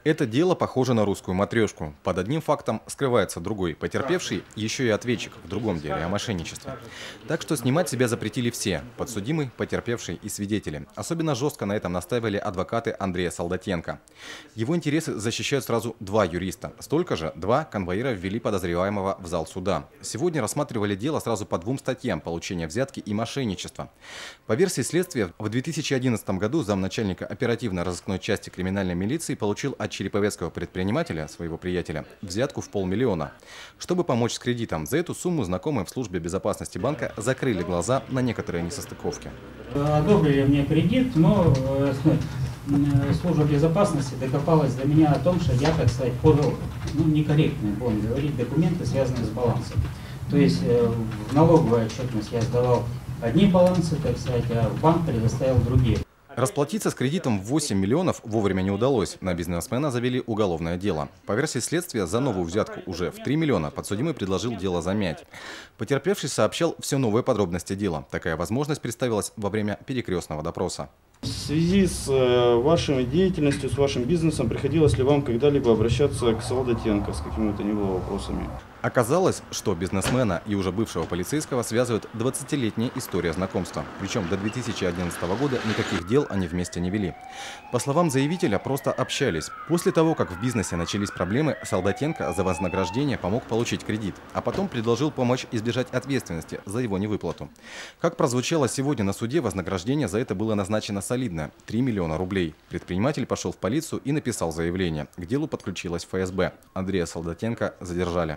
Это дело похоже на русскую матрешку. Под одним фактом скрывается другой. Потерпевший еще и ответчик в другом деле о мошенничестве. Так что снимать себя запретили все – подсудимый, потерпевший и свидетели. Особенно жестко на этом настаивали адвокаты Андрея Солдатенко. Его интересы защищают сразу два юриста. Столько же два конвоира ввели подозреваемого в зал суда. Сегодня рассматривали дело сразу по двум статьям – получение взятки и мошенничество. По версии следствия, в 2011 году замначальника оперативно-розыскной части криминальной милиции получил от череповецкого предпринимателя, своего приятеля, взятку в 500 000. Чтобы помочь с кредитом, за эту сумму знакомые в службе безопасности банка закрыли глаза на некоторые несостыковки. Одобрили мне кредит, но служба безопасности докопалась до меня о том, что я, так сказать, подал некорректные, будем говорить, документы, связанные с балансом. То есть в налоговую отчетность я сдавал одни балансы, так сказать, а в банк предоставил другие. Расплатиться с кредитом в 8 миллионов вовремя не удалось. На бизнесмена завели уголовное дело. По версии следствия, за новую взятку уже в 3 миллиона подсудимый предложил дело замять. Потерпевший сообщал все новые подробности дела. Такая возможность представилась во время перекрестного допроса. В связи с вашей деятельностью, с вашим бизнесом, приходилось ли вам когда-либо обращаться к Солдатенко с какими-то ни было вопросами? Оказалось, что бизнесмена и уже бывшего полицейского связывает 20-летняя история знакомства. Причем до 2011 года никаких дел они вместе не вели. По словам заявителя, просто общались. После того, как в бизнесе начались проблемы, Солдатенко за вознаграждение помог получить кредит, а потом предложил помочь избежать ответственности за его невыплату. Как прозвучало сегодня на суде, вознаграждение за это было назначено солидное – 3 миллиона рублей. Предприниматель пошел в полицию и написал заявление. К делу подключилась ФСБ. Андрея Солдатенко задержали.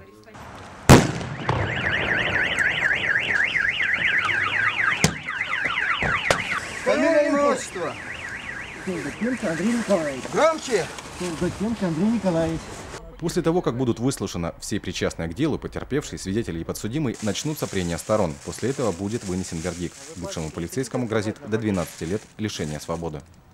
Фамилия, имя, отчество. Солдатенко Андрей Николаевич. Громче. Солдатенко Андрей Николаевич. После того, как будут выслушаны все причастные к делу, потерпевшие, свидетели и подсудимый, начнутся прения сторон. После этого будет вынесен вердикт. Бывшему полицейскому грозит до 12 лет лишения свободы.